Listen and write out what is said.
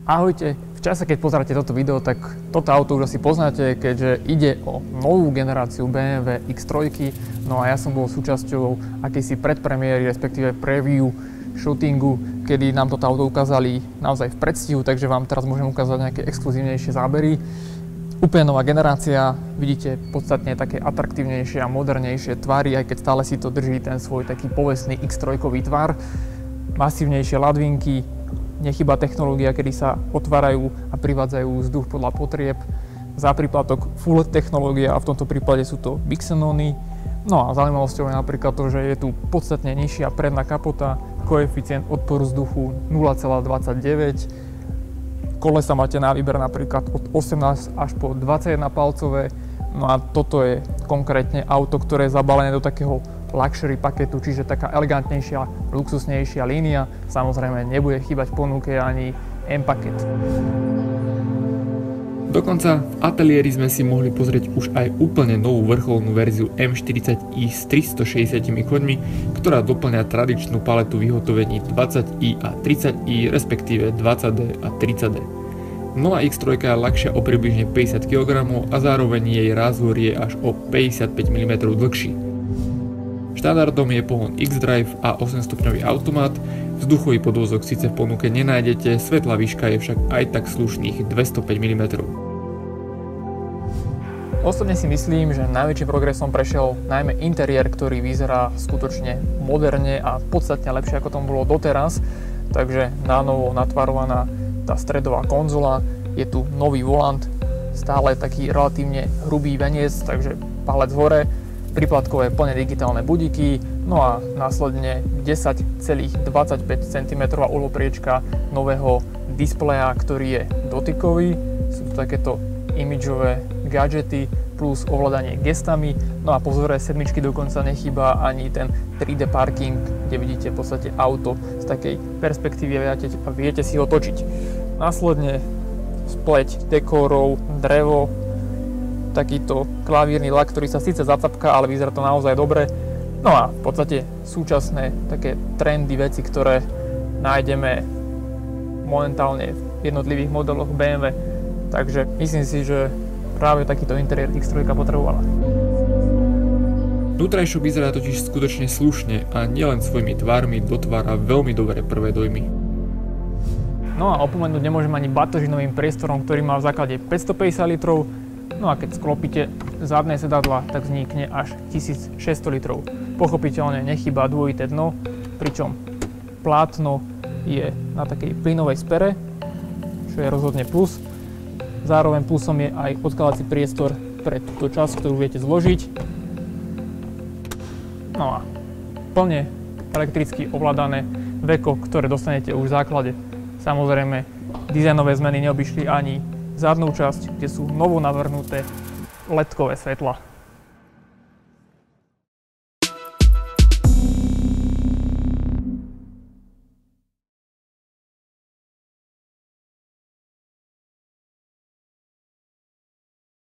Ahojte, v čase, keď pozeráte toto video, tak toto auto už asi poznáte, keďže ide o novú generáciu BMW X3. No a ja som bol súčasťou akejsi predpremiéry, respektíve preview shootingu, kedy nám toto auto ukázali naozaj v predstihu, takže vám teraz môžem ukázať nejaké exkluzívnejšie zábery. Úplne nová generácia, vidíte podstatne také atraktívnejšie a modernejšie tvary, aj keď stále si to drží ten svoj taký povestný X3-kový tvar. Masívnejšie ladvinky, nechýba technológia, kedy sa otvárajú a privádzajú vzduch podľa potrieb. Za príplatok full technológia a v tomto prípade sú to Bixenony. No a zaujímavosťou je napríklad to, že je tu podstatne nižšia predná kapota, koeficient odporu vzduchu 0,29. Kolesa máte na výber napríklad od 18 až po 21 palcové. No a toto je konkrétne auto, ktoré je zabalené do takého luxury paketu, čiže taká elegantnejšia, luxusnejšia línia. Samozrejme nebude chýbať v ponuke ani M-paket. Dokonca v ateliéri sme si mohli pozrieť už aj úplne novú vrcholnú verziu M40i s 360 koňmi, ktorá doplňa tradičnú paletu vyhotovení 20i a 30i, respektíve 20D a 30D. Nová X3 je ľahšia o približne 50 kg a zároveň jej rázvor je až o 55 mm dlhší. Štandardom je pohon X-Drive a 8-stupňový automat, vzduchový podvozok síce v ponuke nenájdete, svetlá výška je však aj tak slušných 205 mm. Osobne si myslím, že najväčším progresom prešiel najmä interiér, ktorý vyzerá skutočne moderne a podstatne lepšie ako tomu bolo doteraz. Takže nánovo natvarovaná tá stredová konzola, je tu nový volant, stále taký relatívne hrubý veniec, takže palec hore, príplatkové plne digitálne budíky, no a následne 10,25 cm uhlopriečka nového displeja, ktorý je dotykový. Sú tu takéto imidžové gadžety plus ovládanie gestami. No a po vzore sedmičky dokonca nechýba ani ten 3D parking, kde vidíte v podstate auto z takej perspektívy a viete si ho točiť. Následne spleť dekórov, drevo, takýto klavírny lak, ktorý sa síce zacapká, ale vyzerá to naozaj dobre. No a v podstate súčasné také trendy, veci, ktoré nájdeme momentálne v jednotlivých modeloch BMW. Takže myslím si, že práve takýto interiér X3 potrebovala. Nutrajšok vyzerá totiž skutočne slušne a nielen svojimi tvármi dotvára veľmi dobré prvé dojmy. No a opomenúť nemôžem ani batožinovým priestorom, ktorý má v základe 550 litrov. No a keď sklopíte zadné sedadla, tak vznikne až 1600 litrov. Pochopiteľne nechýba dvojité dno, pričom plátno je na takej plynovej spere, čo je rozhodne plus. Zároveň plusom je aj odkladací priestor pre túto časť, ktorú viete zložiť. No a plne elektricky ovládané veko, ktoré dostanete už v základe. Samozrejme, dizajnové zmeny neobyšli ani zadnú časť, kde sú novo navrhnuté LED-kové svetlá.